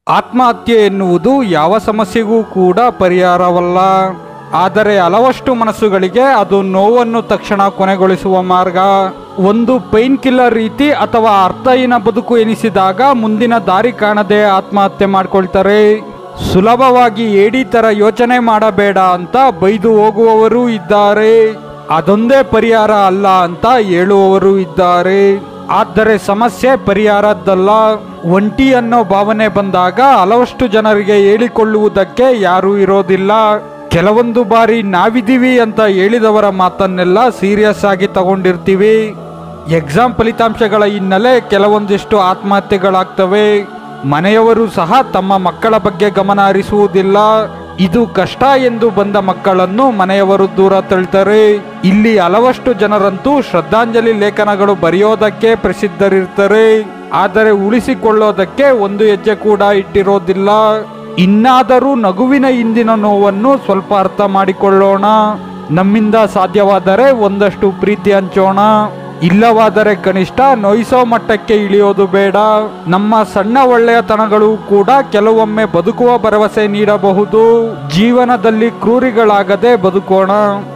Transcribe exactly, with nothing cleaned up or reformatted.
ಆತ್ಮಹತ್ಯೆ ಎನ್ನುವುದು ಯಾವ ಸಮಸ್ಯೆಗೂ ಕೂಡ ಪರಿಹಾರವಲ್ಲ. ಆದರೆ ಹಲವಷ್ಟು ಮನಸ್ಸುಗಳಿಗೆ ಅದು ನೋವನ್ನು ತಕ್ಷಣ ಕೊನೆಗೊಳಿಸುವ ಮಾರ್ಗ. ಒಂದು ಪೈನ್ ಕಿಲ್ಲರ್ ರೀತಿ ಅಥವಾ ಅರ್ಥಹೀನ ಬದುಕು ಎನಿಸಿದಾಗ ಮುಂದಿನ ದಾರಿ ಕಾಣದೆ ಆತ್ಮಹತ್ಯೆ ಮಾಡ್ಕೊಳ್ತಾರೆ. ಸುಲಭವಾಗಿ ಏಡಿ ತರ ಯೋಚನೆ ಮಾಡಬೇಡ ಅಂತ ಬೈದು ಹೋಗುವವರು ಇದ್ದಾರೆ. ಅದೊಂದೇ ಪರಿಹಾರ ಅಲ್ಲ ಅಂತ ಹೇಳುವವರು ಇದ್ದಾರೆ. ಆದರೆ ಸಮಸ್ಯೆ ಪರಿಹಾರದ್ದಲ್ಲ. ಒಂಟಿ ಅನ್ನೋ ಭಾವನೆ ಬಂದಾಗ ಹಲವಷ್ಟು ಜನರಿಗೆ ಹೇಳಿಕೊಳ್ಳುವುದಕ್ಕೆ ಯಾರೂ ಇರೋದಿಲ್ಲ. ಕೆಲವೊಂದು ಬಾರಿ ನಾವಿದ್ದೀವಿ ಅಂತ ಹೇಳಿದವರ ಮಾತನ್ನೆಲ್ಲ ಸೀರಿಯಸ್ ಆಗಿ ತಗೊಂಡಿರ್ತೀವಿ. ಎಕ್ಸಾಮ್ ಫಲಿತಾಂಶಗಳ ಹಿನ್ನೆಲೆ ಕೆಲವೊಂದಿಷ್ಟು ಆತ್ಮಹತ್ಯೆಗಳಾಗ್ತವೆ. ಮನೆಯವರು ಸಹ ತಮ್ಮ ಮಕ್ಕಳ ಬಗ್ಗೆ ಗಮನ ಹರಿಸುವುದಿಲ್ಲ. ಇದು ಕಷ್ಟ ಎಂದು ಬಂದ ಮಕ್ಕಳನ್ನು ಮನೆಯವರು ದೂರ ತಳ್ತಾರೆ. ಇಲ್ಲಿ ಹಲವಷ್ಟು ಜನರಂತೂ ಶ್ರದ್ಧಾಂಜಲಿ ಲೇಖನಗಳು ಬರೆಯೋದಕ್ಕೆ ಪ್ರಸಿದ್ಧರಿರ್ತಾರೆ. ಆದರೆ ಉಳಿಸಿಕೊಳ್ಳೋದಕ್ಕೆ ಒಂದು ಹೆಜ್ಜೆ ಕೂಡ ಇಟ್ಟಿರೋದಿಲ್ಲ. ಇನ್ನಾದರೂ ನಗುವಿನ ಹಿಂದಿನ ನೋವನ್ನು ಸ್ವಲ್ಪ ಅರ್ಥ ಮಾಡಿಕೊಳ್ಳೋಣ. ನಮ್ಮಿಂದ ಸಾಧ್ಯವಾದರೆ ಒಂದಷ್ಟು ಪ್ರೀತಿ ಹಂಚೋಣ. ಇಲ್ಲವಾದರೆ ಕನಿಷ್ಠ ನೋಯಿಸೋ ಮಟ್ಟಕ್ಕೆ ಇಳಿಯೋದು ಬೇಡ. ನಮ್ಮ ಸಣ್ಣ ಒಳ್ಳೆಯತನಗಳು ಕೂಡ ಕೆಲವೊಮ್ಮೆ ಬದುಕುವ ಭರವಸೆ ನೀಡಬಹುದು. ಜೀವನದಲ್ಲಿ ಕ್ರೂರಿಗಳಾಗದೆ ಬದುಕೋಣ.